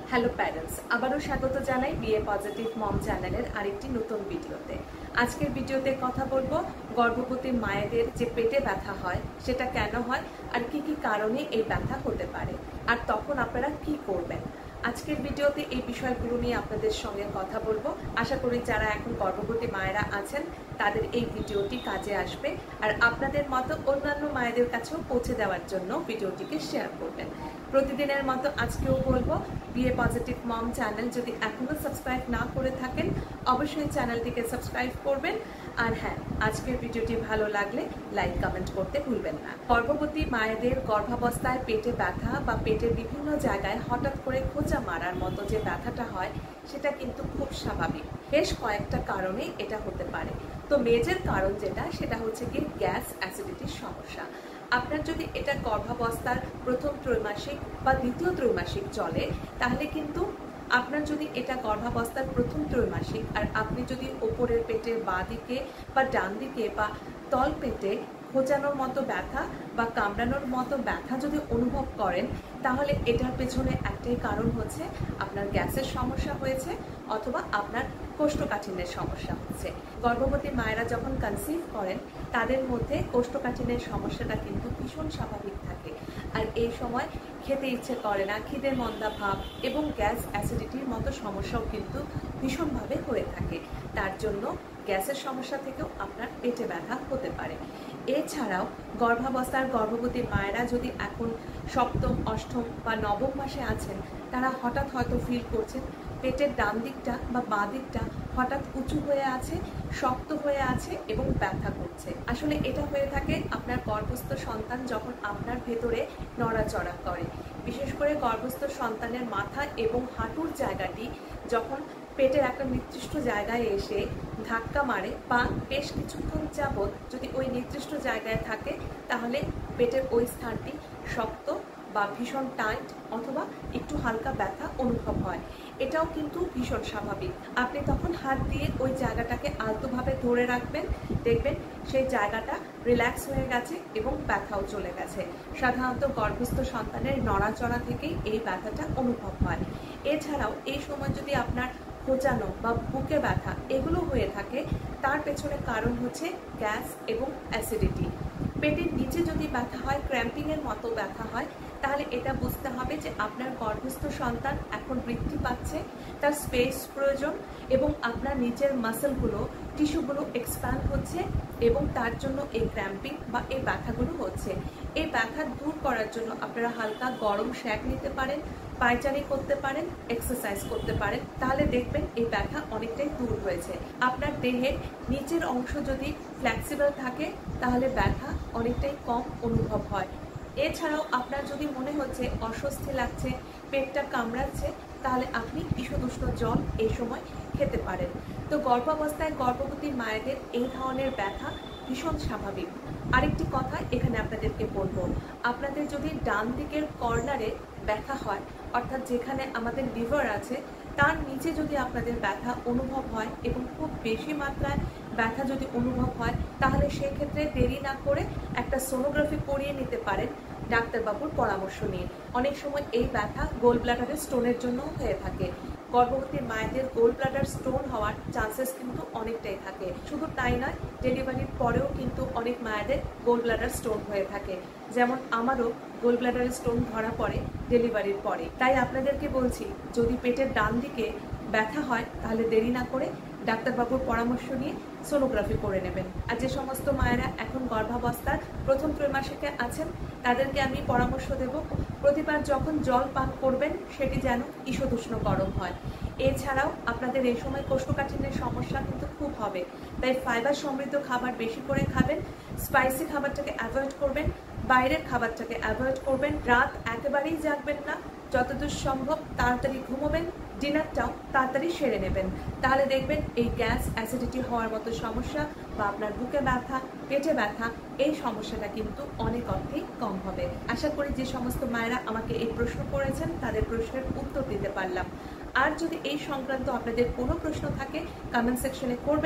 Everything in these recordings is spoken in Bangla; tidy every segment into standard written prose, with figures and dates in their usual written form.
হ্যালো প্যারেন্টস, আবারও স্বাগত জানাই বিএ পজিটিভ মম চ্যানেলের আরেকটি নতুন ভিডিওতে। আজকের ভিডিওতে কথা বলবো গর্ভবতী মায়েদের যে পেটে ব্যথা হয় সেটা কেন হয় আর কি কি কারণে এই ব্যথা হতে পারে, আর তখন আপনারা কি করবেন। আজকের ভিডিওতে এই বিষয়গুলো নিয়ে আপনাদের সঙ্গে কথা বলবো। আশা করি যারা এখন গর্ভবতী মায়েরা আছেন তাদের এই ভিডিওটি কাজে আসবে, আর আপনাদের মতো অন্যান্য মায়েদের কাছেও পৌঁছে দেওয়ার জন্য ভিডিওটিকে শেয়ার করবেন। প্রতিদিনের মতো আজকেও বলবো বিএ পজিটিভ মম চ্যানেল যদি এখনো সাবস্ক্রাইব না করে থাকেন অবশ্যই চ্যানেলটিকে সাবস্ক্রাইব করবেন। আর হ্যাঁ, আজকের ভিডিওটি ভালো লাগলে লাইক কমেন্ট করতে ভুলবেন না। গর্ভবতী মায়েদের গর্ভাবস্থায় পেটে ব্যথা বা পেটের বিভিন্ন জায়গায় হঠাৎ করে খোঁচা মারার মতো যে ব্যথাটা হয় সেটা কিন্তু খুব স্বাভাবিক। বেশ কয়েকটা কারণে এটা হতে পারে। তো মেজর কারণ সেটা হচ্ছে কি গ্যাস অ্যাসিডিটির সমস্যা। আপনার যদি এটা গর্ভাবস্থার প্রথম ত্রৈমাসিক বা দ্বিতীয় ত্রৈমাসিক চলে, তাহলে কিন্তু আপনার যদি এটা গর্ভাবস্থার প্রথম ত্রৈমাসিক আর আপনি যদি ওপরের পেটের বাঁ দিকে বা ডান দিকে বা তল পেটে খোঁচানোর মতো ব্যথা বা কামড়ানোর মতো ব্যথা যদি অনুভব করেন, তাহলে এটার পেছনে একটাই কারণ হচ্ছে আপনার গ্যাসের সমস্যা হয়েছে অথবা আপনার কোষ্ঠকাঠিন্যের সমস্যা হচ্ছে। গর্ভবতী মায়েরা যখন কনসিভ করেন তাদের মধ্যে কোষ্ঠকাঠিন্যের সমস্যাটা কিন্তু ভীষণ স্বাভাবিক থাকে, আর এই সময় খেতে ইচ্ছে করে না, খিদে মন্দা ভাব এবং গ্যাস অ্যাসিডিটির মতো সমস্যাও কিন্তু ভীষণভাবে হয়ে থাকে। তার জন্য গ্যাসের সমস্যা থেকেও আপনার পেটে ব্যথা হতে পারে। এছাড়াও গর্ভাবস্থার গর্ভবতী মায়েরা যদি এখন সপ্তম, অষ্টম বা নবম মাসে আছেন, তারা হঠাৎ হয়তো ফিল করছেন পেটের ডান দিকটা বা বাঁ দিকটা হঠাৎ উঁচু হয়ে আছে, শক্ত হয়ে আছে এবং ব্যথা করছে। আসলে এটা হয়ে থাকে আপনার গর্ভস্থ সন্তান যখন আপনার ভেতরে নড়াচড়া করে। বিশেষ করে গর্ভস্থ সন্তানের মাথা এবং হাঁটুর জায়গাটি যখন পেটের একটা নির্দিষ্ট জায়গায় এসে ধাক্কা মারে বা বেশ কিছুক্ষণ যাবৎ যদি ওই নির্দিষ্ট জায়গায় থাকে, তাহলে পেটের ওই স্থানটি শক্ত বা ভীষণ টাইট অথবা একটু হালকা ব্যথা অনুভব হয়। এটাও কিন্তু ভীষণ স্বাভাবিক। আপনি তখন হাত দিয়ে ওই জায়গাটাকে আলতোভাবে ধরে রাখবেন, দেখবেন সেই জায়গাটা রিল্যাক্স হয়ে গেছে এবং ব্যথাও চলে গেছে। সাধারণত গর্ভস্থ সন্তানের নড়াচড়া থেকেই এই ব্যথাটা অনুভব হয়। এছাড়াও এই সময় যদি আপনার খোঁচানো বা বুকে ব্যথা এগুলো হয়ে থাকে, তার পেছনে কারণ হচ্ছে গ্যাস এবং অ্যাসিডিটি। পেটের নিচে যদি ব্যথা হয়, ক্র্যাম্পিংয়ের মতো ব্যথা হয়, তাহলে এটা বুঝতে হবে যে আপনার গর্ভস্থ সন্তান এখন বৃদ্ধি পাচ্ছে, তার স্পেস প্রয়োজন এবং আপনার নিচের মাসেলগুলো, টিস্যুগুলো এক্সপ্যান্ড হচ্ছে এবং তার জন্য এই ক্র্যাম্পিং বা এই ব্যথাগুলো হচ্ছে। এই ব্যথা দূর করার জন্য আপনারা হালকা গরম শ্যাক নিতে পারেন, পায়চারি করতে পারেন, এক্সারসাইজ করতে পারেন, তাহলে দেখবেন এই ব্যথা অনেকটাই দূর হয়েছে। আপনার দেহের নিচের অংশ যদি ফ্লেক্সিবল থাকে তাহলে ব্যথা অনেকটাই কম অনুভব হয়। এছাড়াও আপনার যদি মনে হচ্ছে অস্বস্তি লাগছে, পেটটা কামড়াচ্ছে, তাহলে আপনি ঈষদুষ্ণ জল এই সময় খেতে পারেন। তো গর্ভাবস্থায় গর্ভবতী মায়েদের এই ধরনের ব্যথা ভীষণ স্বাভাবিক। আরেকটি কথা এখানে আপনাদেরকে বলবো, আপনাদের যদি ডান দিকের কর্নারে ব্যথা হয়, অর্থাৎ যেখানে আমাদের লিভার আছে তার নিচে যদি আপনাদের ব্যথা অনুভব হয় এবং খুব বেশি মাত্রায় ব্যথা যদি অনুভব হয়, তাহলে সেক্ষেত্রে দেরি না করে একটা সোনোগ্রাফি করিয়ে নিতে পারেন ডাক্তারবাবুর পরামর্শ নিয়ে। অনেক সময় এই ব্যথা গোল ব্লাডারের স্টোনের জন্য হয়ে থাকে। গর্ভবতী মায়েদের গোল ব্লাডার স্টোন হওয়ার চান্সেস কিন্তু অনেকটাই থাকে। শুধু তাই নয়, ডেলিভারির পরেও কিন্তু অনেক মায়েদের গোল ব্লাডার স্টোন হয়ে থাকে। যেমন আমারও গোল ব্লাডারের স্টোন ধরা পড়ে ডেলিভারির পরে। তাই আপনাদেরকে বলছি, যদি পেটের ডান দিকে ব্যথা হয় তাহলে দেরি না করে ডাক্তারবাবুর পরামর্শ নিয়ে সোনোগ্রাফি করে নেবেন। আর যে সমস্ত মায়েরা এখন গর্ভাবস্থার প্রথম ত্রৈমাসিকে আছেন, তাদেরকে আমি পরামর্শ দেব প্রতিবার যখন জল পান করবেন সেটি যেন ঈষদুষ্ণ গরম হয়। এছাড়াও আপনাদের এই সময় কোষ্ঠকাঠিন্যের সমস্যা কিন্তু খুব হবে, তাই ফাইবার সমৃদ্ধ খাবার বেশি করে খাবেন, স্পাইসি খাবারটাকে অ্যাভয়েড করবেন, বাইরের খাবারটাকে অ্যাভয়েড করবেন, রাত একেবারেই জাগবেন না, যতদূর সম্ভব তাড়াতাড়ি ঘুমোবেন, ডিনারটাও তাড়াতাড়ি সেরে নেবেন। তাহলে দেখবেন এই গ্যাস অ্যাসিডিটি হওয়ার মতো সমস্যা বা আপনার বুকে ব্যথা, পেটে ব্যথা, এই সমস্যাটা কিন্তু অনেক অর্থেই কম হবে। আশা করি যে সমস্ত মায়েরা আমাকে এই প্রশ্ন করেছেন তাদের প্রশ্নের উত্তর দিতে পারলাম। আর যদি এই সংক্রান্ত আপনাদের কোনো প্রশ্ন থাকে কমেন্ট সেকশনে করবেন,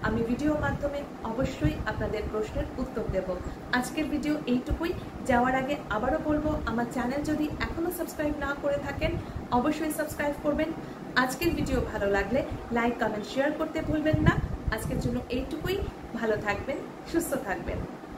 আমি ভিডিওর মাধ্যমে অবশ্যই আপনাদের প্রশ্নের উত্তর দেব। আজকের ভিডিও এইটুকুই। যাওয়ার আগে আবারও বলবো, আমার চ্যানেল যদি এখনো সাবস্ক্রাইব না করে থাকেন অবশ্যই সাবস্ক্রাইব করবেন। আজকের ভিডিও ভালো লাগলে লাইক, কমেন্ট, শেয়ার করতে ভুলবেন না। আজকের জন্য এইটুকুই। ভালো থাকবেন, সুস্থ থাকবেন।